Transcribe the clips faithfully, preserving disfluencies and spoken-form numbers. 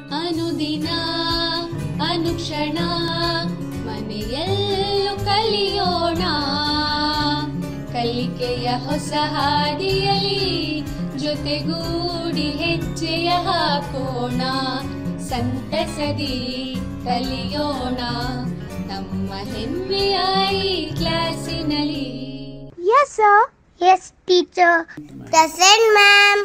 ಅನುದಿನ ಅನುಕ್ಷಣ ಮನೆಯಲ್ಲೂ ಕಲಿಯೋಣ ಕಲಿಕೆಯ ಹೊಸ ಹಾದಿಯಲ್ಲಿ ಜೊತೆಗೂಡಿ ಹೆಜ್ಜೆಯ ಹಾಕೋಣ ಸಂತಸದಿ ಕಲಿಯೋಣ ನಮ್ಮ ಹೆಮ್ಮೆಯ ಈ ಕ್ಲಾಸಿನಲ್ಲಿ. Yes sir. Yes teacher. Present ma'am.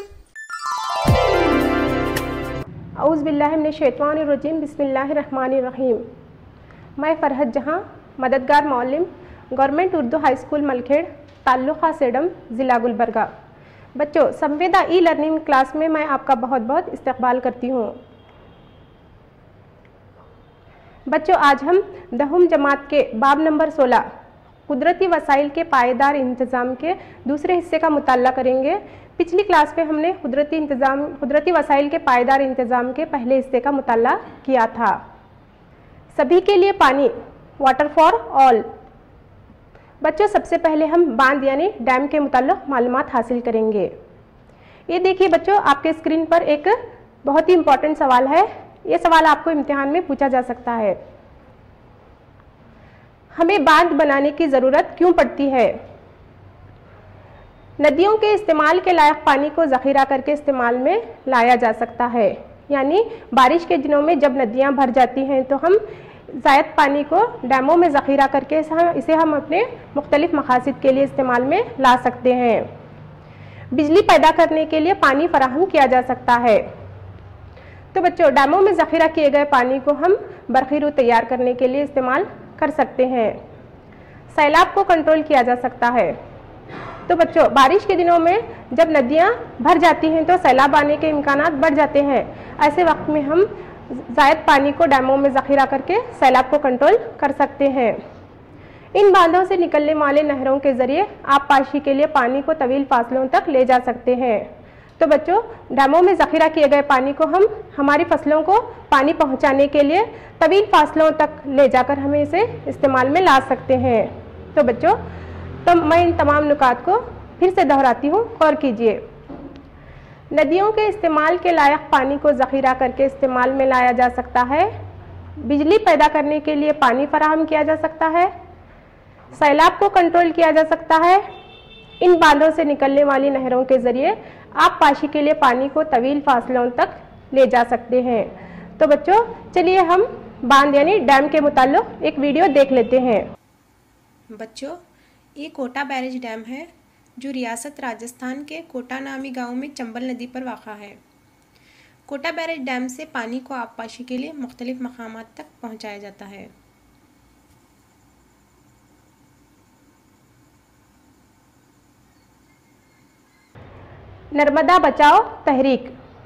औज़ बिल्लाहि मिनश शैतानिर रजीम बिस्मिल्लाहिर रहमानिर रहीम. मैं फ़रहत जहां मददगार मौलिम government Urdu high school Malkhed taluka Sedam ज़िला गुलबर्गा. बच्चों, संवेदा ई लर्निंग क्लास में मैं आपका बहुत बहुत इस्तकबाल करती हूँ. बच्चों, आज हम दहम जमात के बाब नंबर सोलह कुदरती वसाइल के पायदार इंतज़ाम के दूसरे हिस्से का मुताला करेंगे. पिछली क्लास में हमने कुदरती इंतज़ाम कुदरती वसाइल के पायदार इंतज़ाम के पहले हिस्से का मुताला किया था. सभी के लिए पानी, वाटर फॉर ऑल. बच्चों, सबसे पहले हम बांध यानी डैम के मुताल्लिक़ मालूमात हासिल करेंगे. ये देखिए बच्चों, आपके स्क्रीन पर एक बहुत ही इम्पोर्टेंट सवाल है. ये सवाल आपको इम्तिहान में पूछा जा सकता है. हमें बांध बनाने की ज़रूरत क्यों पड़ती है? नदियों के इस्तेमाल के लायक पानी को ज़ख़ीरा करके इस्तेमाल में लाया जा सकता है. यानी बारिश के दिनों में जब नदियां भर जाती हैं तो हम ज़ायद पानी को डैमों में ज़ख़ीरा करके इसे हम अपने मुख्तलिफ़ मक़ासिद के लिए इस्तेमाल में ला सकते हैं. बिजली पैदा करने के लिए पानी फराहम किया जा सकता है. तो बच्चों, डैमों में ज़ख़ीरा किए गए पानी को हम बरखीरू तैयार करने के लिए इस्तेमाल कर सकते हैं. सैलाब को कंट्रोल किया जा सकता है. तो बच्चों, बारिश के दिनों में जब नदियां भर जाती हैं तो सैलाब आने के इम्कानात बढ़ जाते हैं. ऐसे वक्त में हम ज़ायद पानी को डैमों में ज़ख़ीरा करके सैलाब को कंट्रोल कर सकते हैं. इन बांधों से निकलने वाले नहरों के ज़रिए आप पाशी के लिए पानी को तवील फासलों तक ले जा सकते हैं. तो बच्चों, डैमों में ज़ख़ीरा किए गए पानी को हम हमारी फसलों को पानी पहुंचाने के लिए तवील फासलों तक ले जाकर हमें इसे इस्तेमाल में ला सकते हैं. तो बच्चों, तो मैं इन तमाम नुकात को फिर से दोहराती हूँ, गौर कीजिए. नदियों के इस्तेमाल के लायक पानी को ज़ख़ीरा करके इस्तेमाल में लाया जा सकता है. बिजली पैदा करने के लिए पानी फराहम किया जा सकता है. सैलाब को कंट्रोल किया जा सकता है. इन बांधों से निकलने वाली नहरों के ज़रिए आप पाशी के लिए पानी को तवील फासलों तक ले जा सकते हैं. तो बच्चों, चलिए हम बांध यानी डैम के मुताल्लिक़ एक वीडियो देख लेते हैं. बच्चों, ये कोटा बैरेज डैम है जो रियासत राजस्थान के कोटा नामी गांव में चंबल नदी पर वाक़ा है. कोटा बैरेज डैम से पानी को आबपाशी के लिए मुख्तलिफ़ मकामात तक पहुंचाया जाता है. नर्मदा बचाओ तहरीक.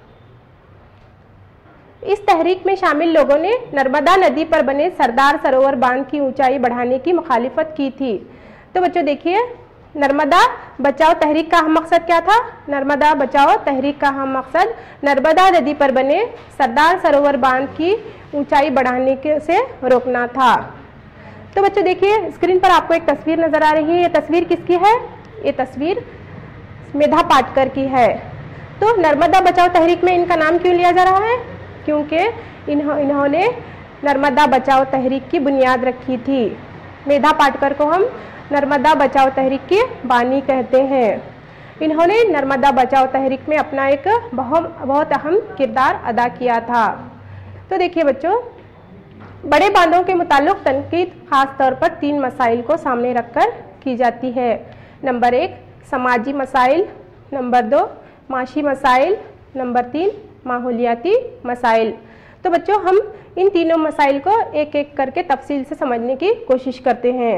इस तहरीक में शामिल लोगों ने नर्मदा नदी पर बने सरदार सरोवर बांध की ऊंचाई बढ़ाने की मुखालिफत की थी. तो बच्चों देखिए, नर्मदा बचाओ तहरीक का अहम मकसद क्या था? नर्मदा बचाओ तहरीक का अहम मकसद नर्मदा नदी पर बने सरदार सरोवर बांध की ऊंचाई बढ़ाने के से रोकना था. तो बच्चों देखिए, स्क्रीन पर आपको एक तस्वीर नज़र आ रही है. ये तस्वीर किसकी है? ये तस्वीर मेधा पाटकर की है. तो नर्मदा बचाओ तहरीक में इनका नाम क्यों लिया जा रहा है? क्योंकि इन्हों, इन्होंने नर्मदा बचाओ तहरीक की बुनियाद रखी थी. मेधा पाटकर को हम नर्मदा बचाओ तहरीक के बानी कहते हैं. इन्होंने नर्मदा बचाओ तहरीक में अपना एक बहुत बहुत अहम किरदार अदा किया था. तो देखिए बच्चों, बड़े बांधों के मुताल्लिक़ तनकीद ख़ास तौर पर तीन मसाइल को सामने रखकर की जाती है. नंबर एक, समाजी मसाइल. नंबर दो, माशी मसाइल. नंबर तीन, माहौलियाती मसाइल. तो बच्चों, हम इन तीनों मसाइल को एक एक करके तफसील से समझने की कोशिश करते हैं.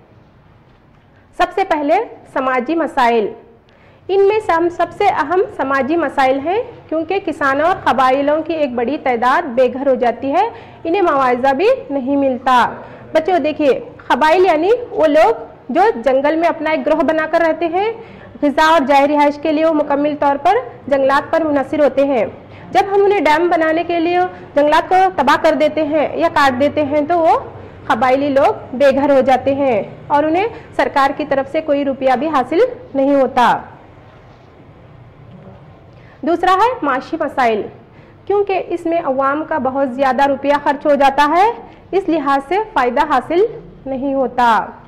सबसे पहले समाजी मसाइल. इनमें से हम सबसे अहम समाजी मसाइल हैं क्योंकि किसानों और कबाइलों की एक बड़ी तादाद बेघर हो जाती है, इन्हें मुआवजा भी नहीं मिलता. बच्चों देखिए, कबाइल यानी वो लोग जो जंगल में अपना एक ग्रोह बनाकर रहते हैं. ग़िज़ा और जाहिर रिहाइश के लिए वो मुकम्मल तौर पर जंगलात पर मुनहसिर होते हैं. जब हम उन्हें डैम बनाने के लिए जंगलात को तबाह कर देते हैं या काट देते हैं तो वो कबाइली लोग बेघर हो जाते हैं और उन्हें सरकार की तरफ से कोई रुपया भी हासिल नहीं होता. दूसरा है माशी मसाइल. क्योंकि इसमें अवाम का बहुत ज़्यादा रुपया खर्च हो जाता है, इस लिहाज से फ़ायदा हासिल नहीं होता।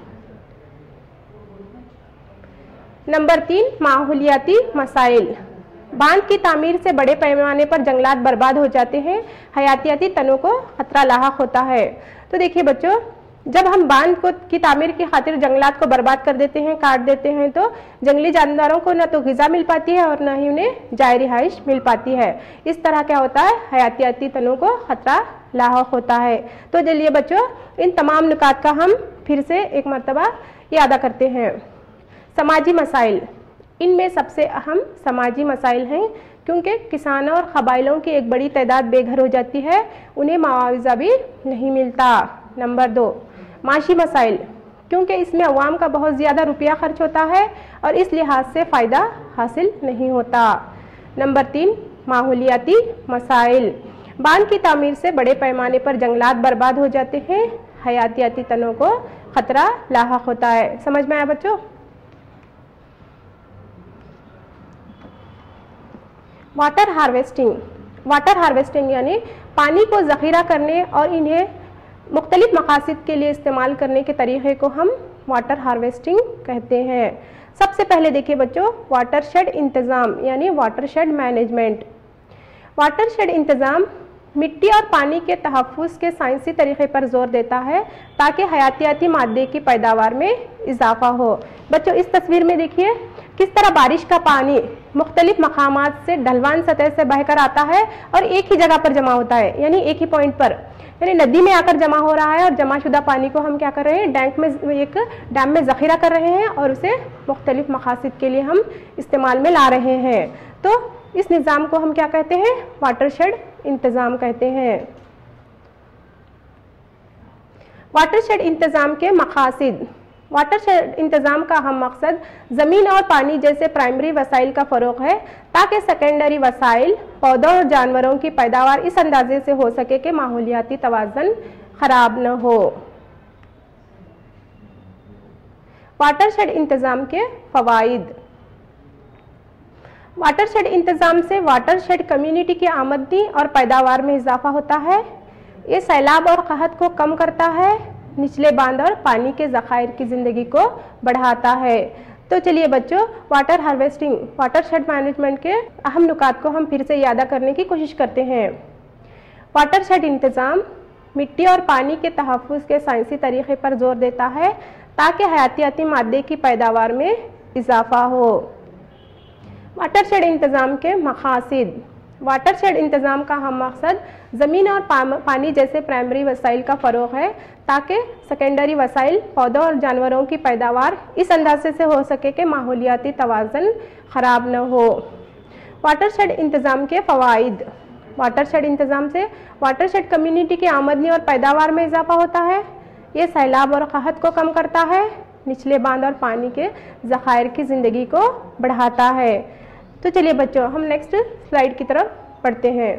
नंबर तीन, माहौलियाती मसाइल। बांध की तामीर से बड़े पैमाने पर जंगलात बर्बाद हो जाते हैं, हयातियाती तनों को खतरा लाहक होता है। तो देखिए बच्चों, जब हम बांध को की तामीर की खातिर जंगलात को बर्बाद कर देते हैं, काट देते हैं, तो जंगली जानवरों को न तो ग़िज़ा मिल पाती है और न ही उन्हें जाए रिहाइश मिल पाती है। इस तरह क्या होता है, हयातियाती तनों को खतरा लाहक होता है। तो चलिए बच्चों, इन तमाम नुकात का हम फिर से एक मरतबा यादा करते हैं। समाजी मसाइल, इनमें सबसे अहम समाजी मसाइल हैं, क्योंकि किसानों और कबाइलों की एक बड़ी तादाद बेघर हो जाती है, उन्हें मुआवजा भी नहीं मिलता। नंबर दो, माशी मसाइल, क्योंकि इसमें अवाम का बहुत ज़्यादा रुपया खर्च होता है और इस लिहाज से फ़ायदा हासिल नहीं होता। नंबर तीन, माहौलियाती मसाइल, बांध की तामीर से बड़े पैमाने पर जंगलात बर्बाद हो जाते हैं, हयातियाती तनों को खतरा लाहक होता है। समझ में आया बच्चों? वाटर हार्वेस्टिंग, वाटर हार्वेस्टिंग यानी पानी को ज़ख़ीरा करने और इन्हें मुख्तलिफ मकासद के लिए इस्तेमाल करने के तरीक़े को हम वाटर हार्वेस्टिंग कहते हैं। सबसे पहले देखिए बच्चों, वाटरशेड इंतज़ाम यानी वाटरशेड मैनेजमेंट। वाटरशेड इंतज़ाम मिट्टी और पानी के तहफ़्फ़ुज़ के साइंसी तरीक़े पर जोर देता है ताकि हयातियाती मादे की पैदावार में इजाफ़ा हो। बच्चों, इस तस्वीर में देखिए किस तरह बारिश का पानी मुख्तलिफ मकामात से ढलवान सतह से बहकर आता है और एक ही जगह पर जमा होता है, यानी एक ही पॉइंट पर, यानी नदी में आकर जमा हो रहा है और जमाशुदा पानी को हम क्या कर रहे हैं, डैंक में एक डैम में ज़ख़ीरा कर रहे हैं और उसे मुख्तलिफ मकासद के लिए हम इस्तेमाल में ला रहे हैं। तो इस निज़ाम को हम क्या कहते हैं, वाटरशेड इंतज़ाम कहते हैं। वाटरशेड इंतज़ाम के मकासद, वाटरशेड इंतज़ाम का अहम मकसद ज़मीन और पानी जैसे प्राइमरी वसाइल का फ़रोग़ है ताकि सेकेंडरी वसाइल, पौधों और जानवरों की पैदावार इस अंदाजे से हो सके कि माहौलियाती तवाज़ुन ख़राब न हो। वाटरशेड इंतज़ाम के फ़वाइद, वाटरशेड इंतज़ाम से वाटरशेड कम्युनिटी की आमदनी और पैदावार में इजाफा होता है। ये सैलाब और क़हत को कम करता है, निचले बांध और पानी के ज़खायर की ज़िंदगी को बढ़ाता है। तो चलिए बच्चों, वाटर हार्वेस्टिंग, वाटरशेड मैनेजमेंट के अहम नुकात को हम फिर से यादा करने की कोशिश करते हैं। वाटरशेड इंतज़ाम मिट्टी और पानी के तहफ़्फ़ुज़ के साइंसी तरीक़े पर जोर देता है ताकि हयातियाती मादे की पैदावार में इजाफ़ा हो। वाटरशेड इंतज़ाम के मकासद, वाटरशेड इंतज़ाम का अहम मकसद ज़मीन और पानी जैसे प्राइमरी वसाइल का फ़रोग़ है ताकि सेकेंडरी वसाइल, पौधों और जानवरों की पैदावार इस अंदाजे से हो सके कि माहौलियाती तवाज़ुन ख़राब न हो। वाटरशेड इंतज़ाम के फ़वाइद, वाटरशेड इंतज़ाम से वाटरशेड कम्युनिटी की आमदनी और पैदावार में इजाफा होता है। ये सैलाब और क़हत को कम करता है, निचले बांध और पानी के ज़खायर की ज़िंदगी को बढ़ाता है। तो चलिए बच्चों, हम नेक्स्ट स्लाइड की तरफ पढ़ते हैं।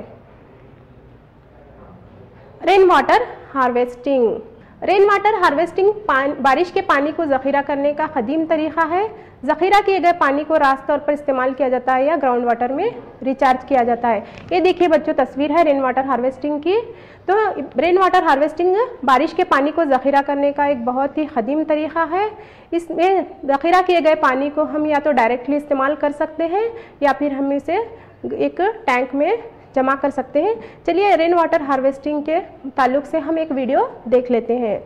Rain water harvesting, rain water harvesting बारिश के पानी को ज़ख़ीरा करने का क़दीम तरीक़ा है। ज़ख़ीरा किए गए पानी को रास तौर पर इस्तेमाल किया जाता है या ग्राउंड वाटर में रिचार्ज किया जाता है। ये देखिए बच्चों, तस्वीर है रेन वाटर हार्वेस्टिंग की। तो रेन वाटर हार्वेस्टिंग बारिश के पानी को ज़ख़ीरा करने का एक बहुत ही क़दीम तरीक़ा है। इसमें ज़ख़ीरा किए गए पानी को हम या तो डायरेक्टली इस्तेमाल कर सकते हैं या फिर हम इसे एक टैंक में जमा कर सकते हैं। चलिए रेन वाटर हार्वेस्टिंग के ताल्लुक़ से हम एक वीडियो देख लेते हैं।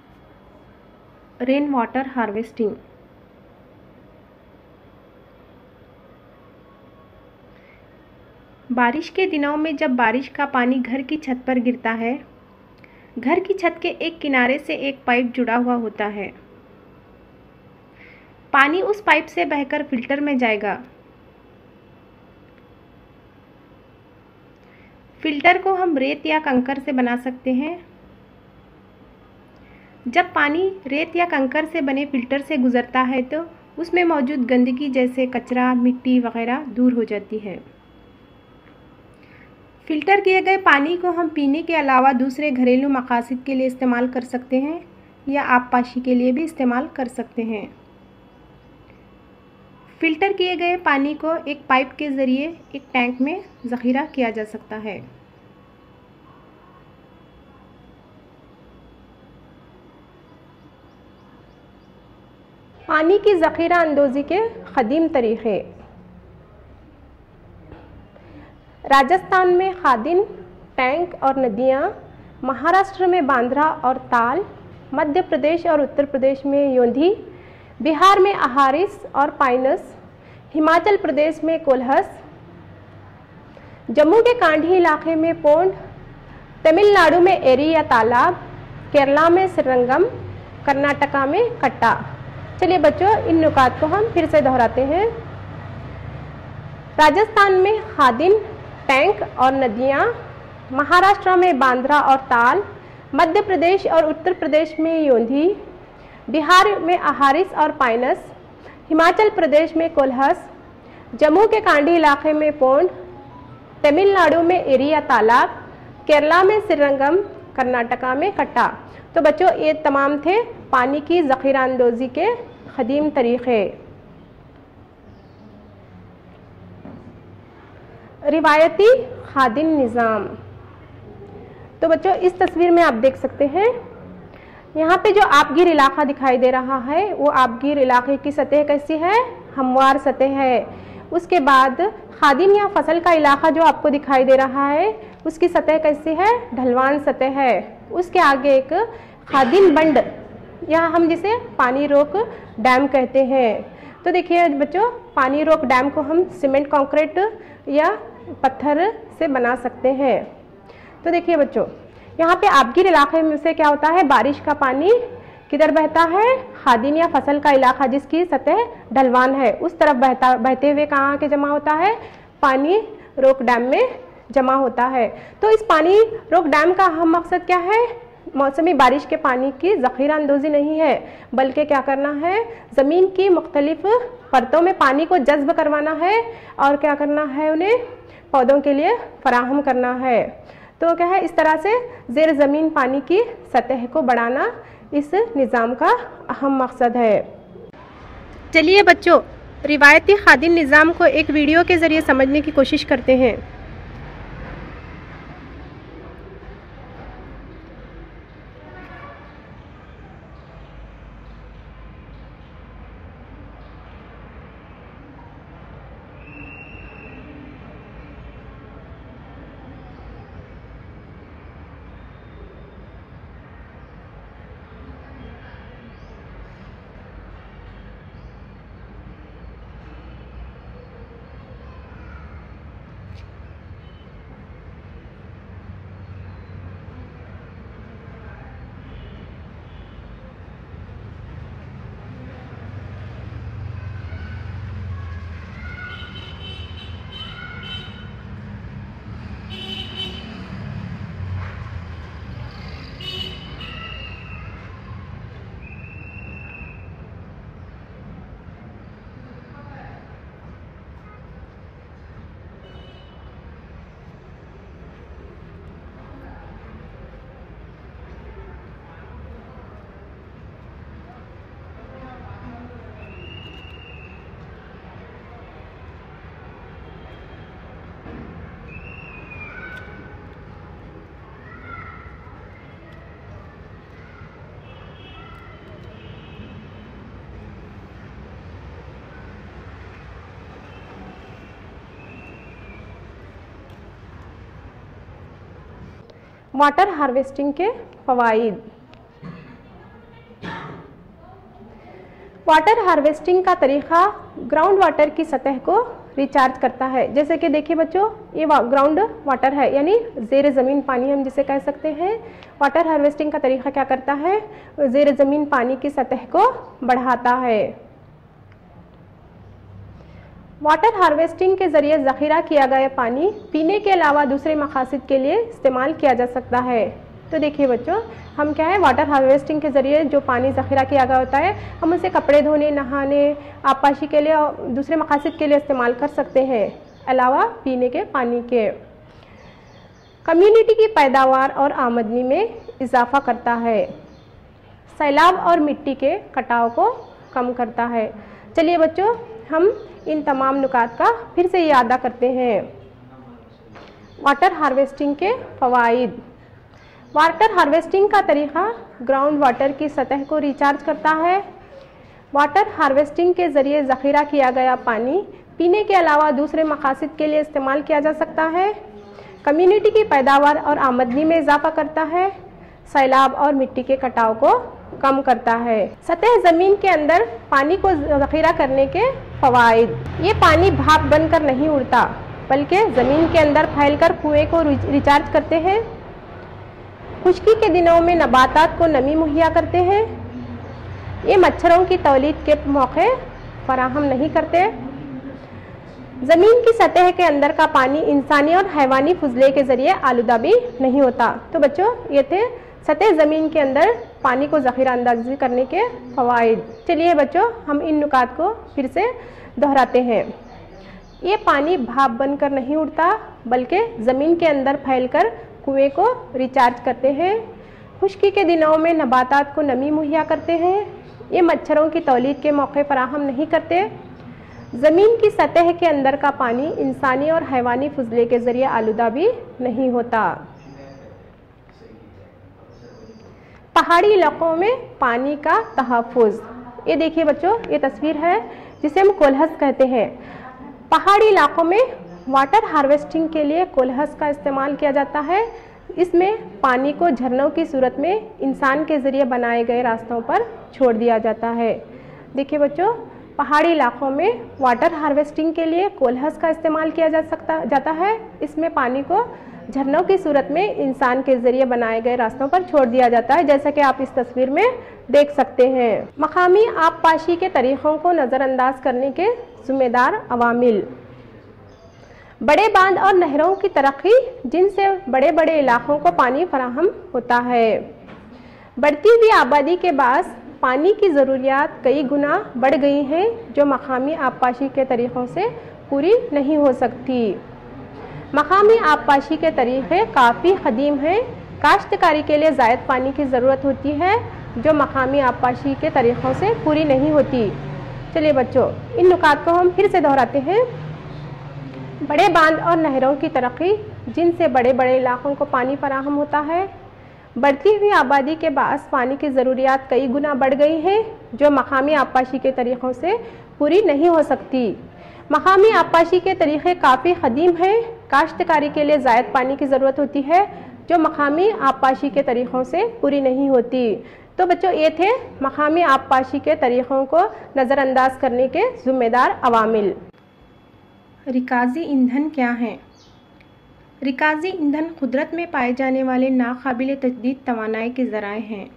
रेन वाटर हार्वेस्टिंग, बारिश के दिनों में जब बारिश का पानी घर की छत पर गिरता है, घर की छत के एक किनारे से एक पाइप जुड़ा हुआ होता है। पानी उस पाइप से बहकर फिल्टर में जाएगा। फिल्टर को हम रेत या कंकर से बना सकते हैं। जब पानी रेत या कंकर से बने फिल्टर से गुजरता है तो उसमें मौजूद गंदगी जैसे कचरा, मिट्टी वगैरह दूर हो जाती है। फ़िल्टर किए गए पानी को हम पीने के अलावा दूसरे घरेलू मकासद के लिए इस्तेमाल कर सकते हैं या आबपाशी के लिए भी इस्तेमाल कर सकते हैं। फिल्टर किए गए पानी को एक पाइप के ज़रिए एक टैंक में ज़ख़ीरा किया जा सकता है। पानी की ज़ख़ीरा अंदोज़ी के क़दीम तरीक़े। राजस्थान में खादिन, टैंक और नदियाँ, महाराष्ट्र में बांद्रा और ताल, मध्य प्रदेश और उत्तर प्रदेश में योंधी, बिहार में अहारिस और पाइनस, हिमाचल प्रदेश में कोल्हस, जम्मू के कांढी इलाके में पोंड, तमिलनाडु में एरी या तालाब, केरला में श्रीरंगम, कर्नाटका में कट्टा। चलिए बच्चों, इन नुकात को हम फिर से दोहराते हैं। राजस्थान में खादिन, टैंक और नदियाँ, महाराष्ट्र में बांद्रा और ताल, मध्य प्रदेश और उत्तर प्रदेश में योंधी, बिहार में अहारिस और पाइनस, हिमाचल प्रदेश में कोल्हस, जम्मू के कांडी इलाके में पोंड, तमिलनाडु में एरी या तालाब, केरला में श्रीरंगम, कर्नाटका में कट्टा। तो बच्चों, ये तमाम थे पानी की ज़ख़ीरा अंदोज़ी के क़दीम तरीक़े। रिवायती खादिन निज़ाम। तो बच्चों, इस तस्वीर में आप देख सकते हैं, यहाँ पे जो आबगिर इलाका दिखाई दे रहा है वो आबगिर इलाके की सतह कैसी है? हमवार सतह है। उसके बाद खादिन या फसल का इलाका जो आपको दिखाई दे रहा है उसकी सतह कैसी है? ढलवान सतह है। उसके आगे एक खादिन बंड या हम जिसे पानी रोक डैम कहते हैं। तो देखिए बच्चों, पानी रोक डैम को हम सीमेंट कंक्रीट या पत्थर से बना सकते हैं। तो देखिए बच्चों, यहाँ पे आबगिर इलाके में से क्या होता है? बारिश का पानी किधर बहता है? खादिन या फसल का इलाका जिसकी सतह ढलवान है उस तरफ बहता बहते हुए कहाँ आके जमा होता है? पानी रोक डैम में जमा होता है। तो इस पानी रोक डैम का अहम मकसद क्या है? मौसमी बारिश के पानी की ज़ख़ीरा अंदोज़ी नहीं है, बल्कि क्या करना है? ज़मीन की मुख्तलिफ परतों में पानी को जज्ब करवाना है और क्या करना है? उन्हें पौधों के लिए फराहम करना है। तो क्या है? इस तरह से ज़ेर ज़मीन पानी की सतह को बढ़ाना इस निज़ाम का अहम मकसद है। चलिए बच्चों, रिवायती खादिन निज़ाम को एक वीडियो के ज़रिए समझने की कोशिश करते हैं। वाटर हार्वेस्टिंग के फ़वाइद। वाटर हार्वेस्टिंग का तरीक़ा ग्राउंड वाटर की सतह को रिचार्ज करता है। जैसे कि देखिए बच्चों, ये ग्राउंड वाटर है यानी ज़ेर ज़मीन पानी हम जिसे कह सकते हैं। वाटर हार्वेस्टिंग का तरीक़ा क्या करता है? ज़ेर ज़मीन पानी की सतह को बढ़ाता है। वाटर हार्वेस्टिंग के ज़रिए ज़ख़ीरा किया गया पानी पीने के अलावा दूसरे मक़ासद के लिए इस्तेमाल किया जा सकता है। तो देखिए बच्चों, हम क्या है, वाटर हार्वेस्टिंग के ज़रिए जो पानी ज़ख़ीरा किया गया होता है हम उसे कपड़े धोने, नहाने, आबपाशी के लिए और दूसरे मक़ासद के लिए इस्तेमाल कर सकते हैं, अलावा पीने के पानी के। कम्युनिटी की पैदावार और आमदनी में इजाफ़ा करता है। सैलाब और मिट्टी के कटाव को कम करता है। चलिए बच्चों, हम इन तमाम नुकात का फिर से यादा करते हैं। वाटर हार्वेस्टिंग के फ़वाइद। वाटर हार्वेस्टिंग का तरीक़ा ग्राउंड वाटर की सतह को रिचार्ज करता है। वाटर हार्वेस्टिंग के ज़रिए ज़ख़ीरा किया गया पानी पीने के अलावा दूसरे मक़ासद के लिए इस्तेमाल किया जा सकता है। कम्युनिटी की पैदावार और आमदनी में इजाफ़ा करता है। सैलाब और मिट्टी के कटाव को कम करता है। सतह ज़मीन के अंदर पानी को ज़ख़ीरा करने के फ़वाइद। ये पानी भाप बनकर नहीं उड़ता, बल्कि ज़मीन के अंदर फैलकर कुएं को रिचार्ज करते हैं। खुश्की के दिनों में नबातात को नमी मुहैया करते हैं। ये मच्छरों की तौलीद के मौके फराहम नहीं करते। ज़मीन की सतह के अंदर का पानी इंसानी और हैवानी फजले के ज़रिए आलूदा भी नहीं होता। तो बच्चों, ये थे सतह ज़मीन के अंदर पानी को ज़ख़ीरा अंदाज़ी करने के फ़वाइद। चलिए बच्चों, हम इन नुकात को फिर से दोहराते हैं। ये पानी भाप बनकर नहीं उड़ता, बल्कि ज़मीन के अंदर फैलकर कुएं को रिचार्ज करते हैं। खुश्की के दिनों में नबातात को नमी मुहैया करते हैं। ये मच्छरों की तौलीद के मौके फराहम नहीं करते। ज़मीन की सतह के अंदर का पानी इंसानी और हैवानी फजले के ज़रिए आलूदा भी नहीं होता। पहाड़ी इलाकों में पानी का तहफ़्फ़ुज़। ये देखिए बच्चों, ये तस्वीर है जिसे हम कोलहस कहते हैं। पहाड़ी इलाकों में वाटर हार्वेस्टिंग के लिए कोलहस का इस्तेमाल किया जाता है। इसमें पानी को झरनों की सूरत में इंसान के ज़रिए बनाए गए रास्तों पर छोड़ दिया जाता है। देखिए बच्चों, पहाड़ी इलाकों में वाटर हार्वेस्टिंग के लिए कोलहस का इस्तेमाल किया जा सकता जाता है। इसमें पानी को झरनों की सूरत में इंसान के ज़रिए बनाए गए रास्तों पर छोड़ दिया जाता है, जैसा कि आप इस तस्वीर में देख सकते हैं। मकामी आबपाशी के तरीक़ों को नज़रअंदाज करने के ज़िम्मेदार अवामिल। बड़े बांध और नहरों की तरक्की, जिनसे बड़े बड़े इलाकों को पानी फराहम होता है। बढ़ती हुई आबादी के बाद पानी की ज़रूरियात कई गुना बढ़ गई हैं, जो मकामी आबपाशी के तरीक़ों से पूरी नहीं हो सकती। मकामी आबपाशी के तरीक़े काफ़ी क़दीम हैं। काश्तकारी के लिए ज़ायद पानी की ज़रूरत होती है, जो मकामी आबपाशी के तरीक़ों से पूरी नहीं होती। चलिए बच्चों, इन नुकात को हम फिर से दोहराते हैं। बड़े बांध और नहरों की तरक्की, जिनसे बड़े बड़े इलाकों को पानी फराहम होता है। बढ़ती हुई आबादी के बायस पानी की ज़रूरियात कई गुना बढ़ गई हैं, जो मकामी आबपाशी के तरीक़ों से पूरी नहीं हो सकती। मकामी आबपाशी के तरीक़े काफ़ी क़दीम हैं। काश्तकारी के लिए ज़ायद पानी की ज़रूरत होती है, जो मकामी आबपाशी के तरीक़ों से पूरी नहीं होती। तो बच्चों, ये थे मकामी आबपाशी के तरीक़ों को नज़रअंदाज करने के ज़िम्मेदार अवामिल। रिकाजी ईंधन क्या हैं? रिकाजी ईंधन कुदरत में पाए जाने वाले नाकाबिल तजदीद तवानाई के ज़राए हैं।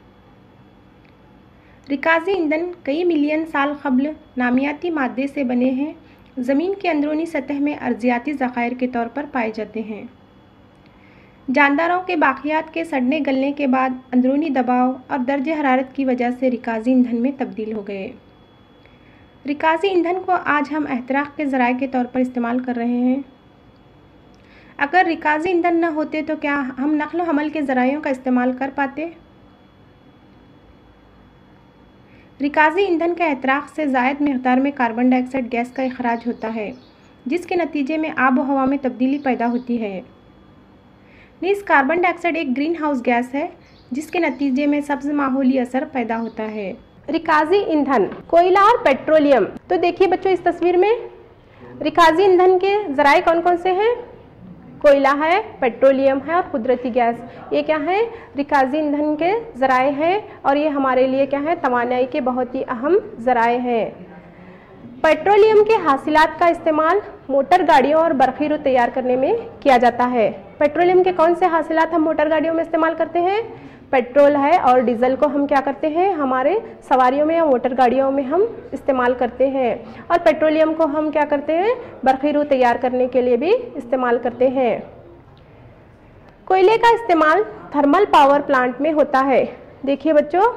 रिकाजी ईंधन कई मिलियन साल क़ब्ल नामियाती मादे से बने हैं। ज़मीन के अंदरूनी सतह में अर्जियाती ज़ख़ायर के तौर पर पाए जाते हैं। जानदारों के बाक़ियात के सड़ने गलने के बाद अंदरूनी दबाव और दर्ज हरारत की वजह से रिकाजी ईंधन में तब्दील हो गए। रिकाजी ईंधन को आज हम एहतराक़ के ज़राए के तौर पर इस्तेमाल कर रहे हैं। अगर रिकाजी ईंधन न होते तो क्या हम नक़्ल हमल के ज़राइयों का इस्तेमाल कर पाते? रिकाजी ईंधन के एहतराक़ से ज़ायद मिक़दार में कार्बन डाइऑक्साइड गैस का इख़राज होता है, जिसके नतीजे में आब व हवा में तब्दीली पैदा होती है। नीज़ कार्बन डाइऑक्साइड एक ग्रीन हाउस गैस है, जिसके नतीजे में सब्ज़ माहौली असर पैदा होता है। रिकाजी ईंधन, कोयला और पेट्रोलियम। तो देखिए बच्चों, इस तस्वीर में रिकाजी ईंधन के ज़राए कौन कौन से हैं? कोयला है, पेट्रोलियम है और कुदरती गैस। ये क्या है? रिकाजी ईंधन के ज़राए हैं, और ये हमारे लिए क्या है? तवानाई के बहुत ही अहम ज़राए हैं। पेट्रोलियम के हासिलात का इस्तेमाल मोटर गाड़ियों और बरखीरू तैयार करने में किया जाता है। पेट्रोलियम के कौन से हासिलात हम मोटर गाड़ियों में इस्तेमाल करते हैं? पेट्रोल है, और डीजल को हम क्या करते हैं? हमारे सवारियों में या मोटर गाड़ियों में हम इस्तेमाल करते हैं। और पेट्रोलियम को हम क्या करते हैं? बरखीरू तैयार करने के लिए भी इस्तेमाल करते हैं। कोयले का इस्तेमाल थर्मल पावर प्लांट में होता है। देखिए बच्चों,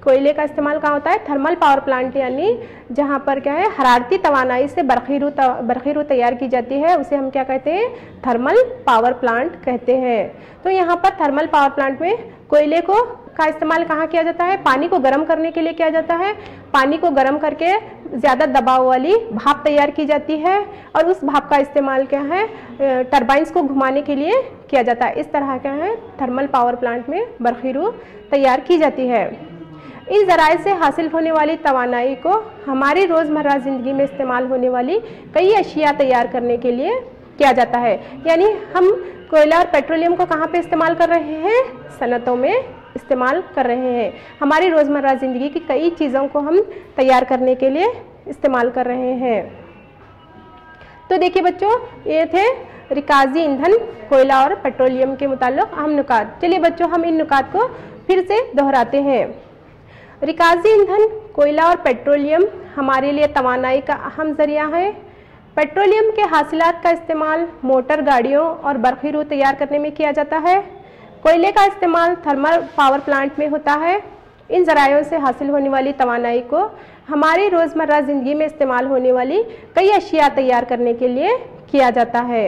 कोयले का इस्तेमाल कहाँ होता है? थर्मल पावर प्लांट, यानी जहाँ पर क्या है हरारती तवानाई से बरखीरू बरखीरू तैयार की जाती है, उसे हम क्या कहते हैं? थर्मल पावर प्लांट कहते हैं। तो यहाँ पर थर्मल पावर प्लांट में कोयले को का इस्तेमाल कहाँ किया जाता है? पानी को गर्म करने के लिए किया जाता है। पानी को गर्म करके ज़्यादा दबाव वाली भाप तैयार की जाती है और उस भाप का इस्तेमाल क्या है? टरबाइंस को घुमाने के लिए किया जाता है। इस तरह क्या है थर्मल पावर प्लांट में बरखीरू तैयार की जाती है। इन ज़राए से हासिल होने वाली तवानाई को हमारी रोज़मर्रा ज़िंदगी में इस्तेमाल होने वाली कई अशिया तैयार करने के लिए किया जाता है। यानी हम कोयला और पेट्रोलियम को कहाँ पे इस्तेमाल कर रहे हैं? सनतों में इस्तेमाल कर रहे हैं। हमारी रोज़मर्रा ज़िंदगी की कई चीज़ों को हम तैयार करने के लिए इस्तेमाल कर रहे हैं। तो देखिए बच्चों, ये थे रिकाजी ईंधन, कोयला और पेट्रोलियम के मुताल्लिक़ अहम नुकात। चलिए बच्चों, हम इन नुकात को फिर से दोहराते हैं। रिकाजी ईंधन, कोयला और पेट्रोलियम हमारे लिए तवानाई का अहम ज़रिया है। पेट्रोलियम के हासिलात का इस्तेमाल मोटर गाड़ियों और बरखीरू तैयार करने में किया जाता है। कोयले का इस्तेमाल थर्मल पावर प्लांट में होता है। इन ज़रायों से हासिल होने वाली तवानाई को हमारी रोज़मर्रा ज़िंदगी में इस्तेमाल होने वाली कई अशिया तैयार करने के लिए किया जाता है।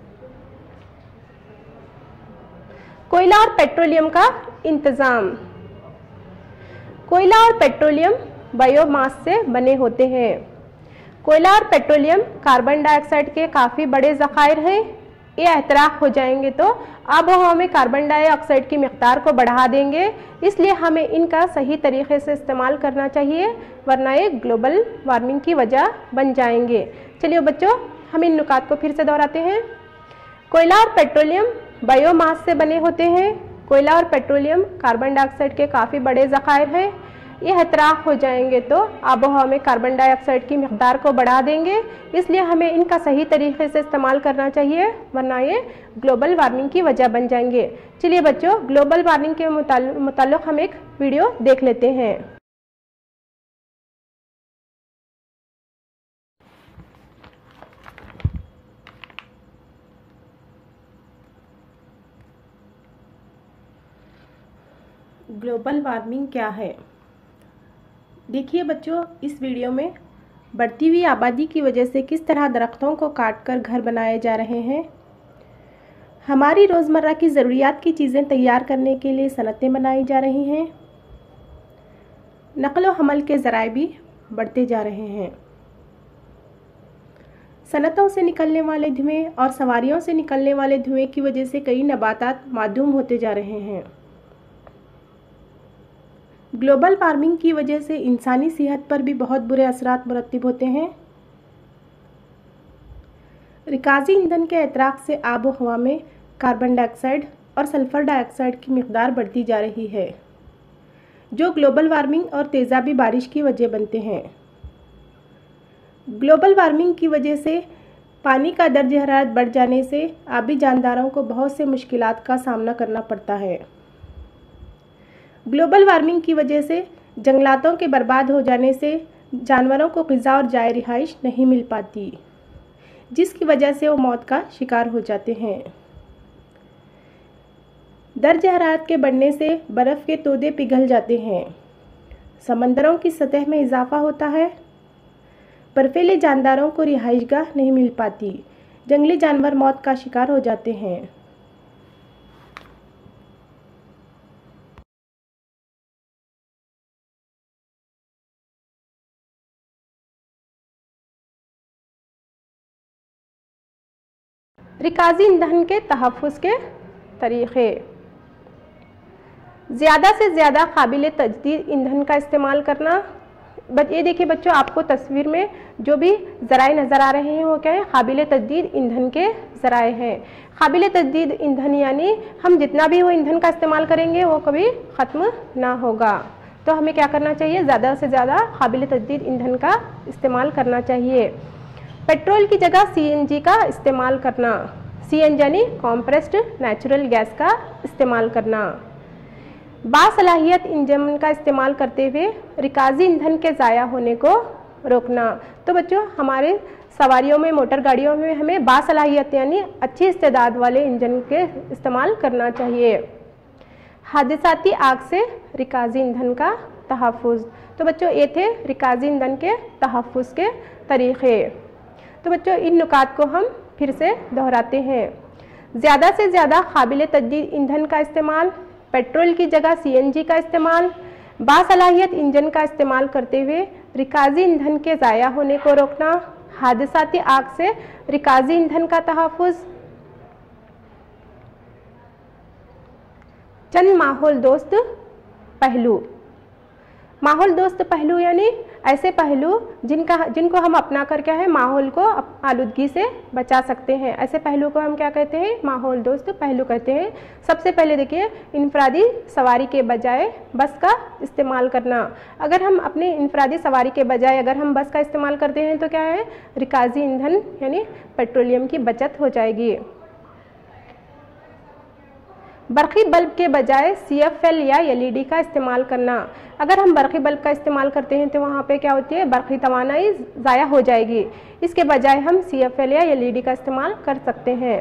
कोयला और पेट्रोलियम का इंतज़ाम। कोयला और पेट्रोलियम बायोमास से बने होते हैं। कोयला और पेट्रोलियम कार्बन डाइऑक्साइड के काफ़ी बड़े ज़खायर हैं। ये एहतराक हो जाएंगे तो आब हवा में कार्बन डाइऑक्साइड की मिक़दार को बढ़ा देंगे, इसलिए हमें इनका सही तरीके से इस्तेमाल करना चाहिए, वरना ये ग्लोबल वार्मिंग की वजह बन जाएंगे। चलिए बच्चों, हम इन नुकात को फिर से दोहराते हैं। कोयला और पेट्रोलियम बायोमास से बने होते हैं। कोयला और पेट्रोलियम कार्बन डाइऑक्साइड के काफ़ी बड़े ज़खायर हैं। ये एहतराक हो जाएंगे तो आबो हवा में कार्बन डाइऑक्साइड की मिक़दार को बढ़ा देंगे, इसलिए हमें इनका सही तरीके से इस्तेमाल करना चाहिए, वरना ये ग्लोबल वार्मिंग की वजह बन जाएंगे। चलिए बच्चों, ग्लोबल वार्मिंग के मुताल्लिक़ हम एक वीडियो देख लेते हैं। ग्लोबल वार्मिंग क्या है? देखिए बच्चों, इस वीडियो में बढ़ती हुई आबादी की वजह से किस तरह दरख्तों को काटकर घर बनाए जा रहे हैं। हमारी रोज़मर्रा की ज़रूरियात की चीज़ें तैयार करने के लिए सनतें बनाई जा रही हैं। नक़्ल व हमल के ज़राए भी बढ़ते जा रहे हैं। सनतों से निकलने वाले धुएँ और सवारियों से निकलने वाले धुएँ की वजह से कई नबातात मादूम होते जा रहे हैं। ग्लोबल वार्मिंग की वजह से इंसानी सेहत पर भी बहुत बुरे असरात मुरतब होते हैं। रिकाजी ईंधन के एतराक़ से आब व हवा में कार्बन डाइऑक्साइड और सल्फ़र डाइऑक्साइड की मिक़दार बढ़ती जा रही है, जो ग्लोबल वार्मिंग और तेज़ाबी बारिश की वजह बनते हैं। ग्लोबल वार्मिंग की वजह से पानी का दर्ज हरारत बढ़ जाने से आबी जानदारों को बहुत से मुश्किलात का सामना करना पड़ता है। ग्लोबल वार्मिंग की वजह से जंगलातों के बर्बाद हो जाने से जानवरों को ग़िज़ा और जाए रिहाइश नहीं मिल पाती, जिसकी वजह से वो मौत का शिकार हो जाते हैं। दर्ज हरारत के बढ़ने से बर्फ़ के तोदे पिघल जाते हैं, समंदरों की सतह में इजाफा होता है, बर्फीले जानदारों को रिहाइशगाह नहीं मिल पाती, जंगली जानवर मौत का शिकार हो जाते हैं। रिकाजी ईंधन के तहफ़्फ़ुज़ के तरीक़े। ज़्यादा से ज़्यादा काबिल तजदीद ईंधन का इस्तेमाल करना। बस ये देखिए बच्चों, आपको तस्वीर में जो भी ज़राए नज़र आ रहे हैं वो क्या है? काबिल तजदीद ईंधन के ज़राए हैं। काबिल तजदीद ईंधन यानी हम जितना भी वो ईंधन का इस्तेमाल करेंगे वो कभी ख़त्म ना होगा। तो हमें क्या करना चाहिए? ज़्यादा से ज़्यादा काबिल तजदीद ईंधन का इस्तेमाल करना चाहिए। पेट्रोल की जगह सीएनजी का इस्तेमाल करना। सीएनजी यानी कॉम्प्रेस्ड नेचुरल गैस का इस्तेमाल करना। बासलाहियत इंजन का इस्तेमाल करते हुए रिकाजी ईंधन के ज़ाया होने को रोकना। तो बच्चों, हमारे सवारियों में, मोटर गाड़ियों में हमें बासलाहियत यानी अच्छी इस्तेदाद वाले इंजन के इस्तेमाल करना चाहिए। हादसाती आग से रिकाजी ईंधन का तहफ़्फ़ुज़। तो बच्चों ये थे रिकाजी ईंधन के तहफ़्फ़ुज़ के तरीक़े। तो बच्चों इन नुकात को हम फिर से दोहराते हैं। ज़्यादा से ज़्यादा काबिल तजदीद ईंधन का इस्तेमाल, पेट्रोल की जगह सी एन जी का इस्तेमाल, बासलाहियत इंजन का इस्तेमाल करते हुए रिकाजी ईंधन के ज़ाया होने को रोकना, हादसाती आग से रिकाजी ईंधन का तहफ़्फ़ुज़। चंद माहौल दोस्त पहलू। माहौल दोस्त पहलू यानी ऐसे पहलू जिनका जिनको हम अपना कर क्या है माहौल को आलूदगी से बचा सकते हैं। ऐसे पहलू को हम क्या कहते हैं, माहौल दोस्त पहलू कहते हैं। सबसे पहले देखिए, इनफरादी सवारी के बजाय बस का इस्तेमाल करना। अगर हम अपनी इनफरादी सवारी के बजाय अगर हम बस का इस्तेमाल करते हैं तो क्या है, रिकाजी ईंधन यानी पेट्रोलियम की बचत हो जाएगी। बरक़ी बल्ब के बजाय सी एफ एल या एल ई डी का इस्तेमाल करना। अगर हम बरक़ी बल्ब का इस्तेमाल करते हैं तो वहाँ पे क्या होती है, बरक़ी तवानाई ज़ाया हो जाएगी। इसके बजाय हम सी एफ एल या एल ई डी का इस्तेमाल कर सकते हैं।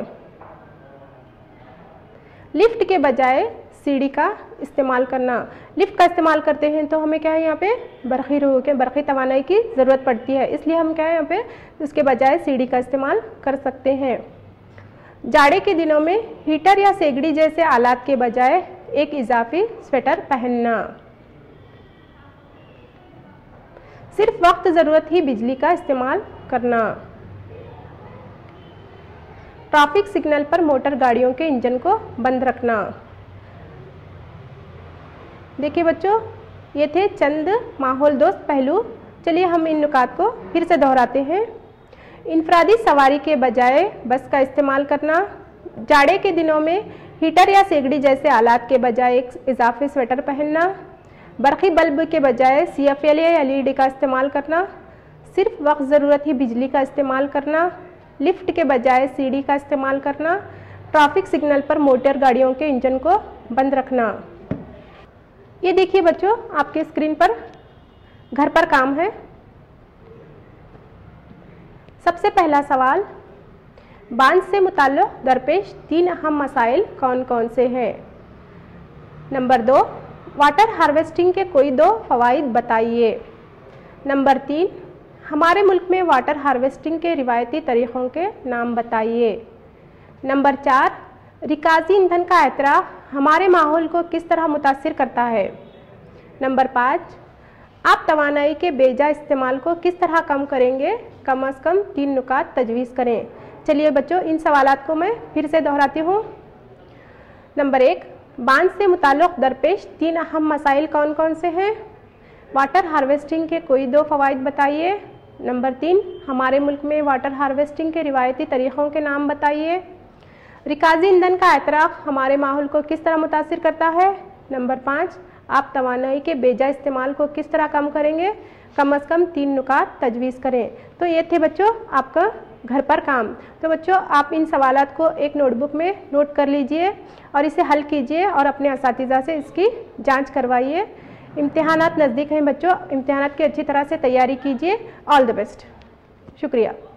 लिफ्ट के बजाय सीढ़ी का इस्तेमाल करना। लिफ्ट का इस्तेमाल करते हैं तो हमें क्या है, यहाँ पे बरक़ी रूह के बरक़ी तवानाई की ज़रूरत पड़ती है, इसलिए हम क्या है यहाँ पे उसके बजाय सीढ़ी का इस्तेमाल कर सकते हैं। जाड़े के दिनों में हीटर या सेगड़ी जैसे आलात के बजाय एक इजाफी स्वेटर पहनना। सिर्फ वक्त ज़रूरत ही बिजली का इस्तेमाल करना। ट्रैफिक सिग्नल पर मोटर गाड़ियों के इंजन को बंद रखना। देखिए बच्चों, ये थे चंद माहौल दोस्त पहलू। चलिए हम इन नुकात को फिर से दोहराते हैं। इनफरादी सवारी के बजाय बस का इस्तेमाल करना। जाड़े के दिनों में हीटर या सेगड़ी जैसे आलात के बजाय एक इजाफी स्वेटर पहनना। बरक़ी बल्ब के बजाय सी एफ एल या एल ई डी का इस्तेमाल करना। सिर्फ वक्त ज़रूरत ही बिजली का इस्तेमाल करना। लिफ्ट के बजाय सीढ़ी का इस्तेमाल करना। ट्रैफिक सिग्नल पर मोटर गाड़ियों के इंजन को बंद रखना। ये देखिए बच्चों, आपके स्क्रीन पर घर पर काम है। सबसे पहला सवाल, बांध से मुताल्लिक़ दरपेश तीन अहम मसाइल कौन कौन से हैं। नंबर दो, वाटर हार्वेस्टिंग के कोई दो फ़वाइद बताइए। नंबर तीन, हमारे मुल्क में वाटर हार्वेस्टिंग के रिवायती तरीक़ों के नाम बताइए। नंबर चार, रिकाजी ईंधन का एतराफ़ हमारे माहौल को किस तरह मुतासिर करता है। नंबर पाँच, आप तवानाई के बेजा इस्तेमाल को किस तरह कम करेंगे। कम अज़ कम तीन नुकात तजवीज़ करें। चलिए बच्चों, इन सवालात को मैं फिर से दोहराती हूँ। नंबर एक, बांध से मुताल्लिक़ दरपेश तीन अहम मसाइल कौन कौन से हैं। वाटर हार्वेस्टिंग के कोई दो फ़वाइद बताइए। नंबर तीन, हमारे मुल्क में वाटर हार्वेस्टिंग के रिवायती तरीक़ों के नाम बताइए। रिकाजी ईंधन का एतराफ़ हमारे माहौल को किस तरह मुतासिर करता है। नंबर पाँच, आप तवानाई के बेजा इस्तेमाल को किस तरह कम करेंगे। कम अज़ कम तीन नुकात तजवीज़ करें। तो ये थे बच्चों आपका घर पर काम। तो बच्चों आप इन सवालात को एक नोटबुक में नोट कर लीजिए और इसे हल कीजिए और अपने असातिज़ा से इसकी जांच करवाइए। इम्तिहानात नज़दीक हैं बच्चों, इम्तिहानात की अच्छी तरह से तैयारी कीजिए। All the best. शुक्रिया।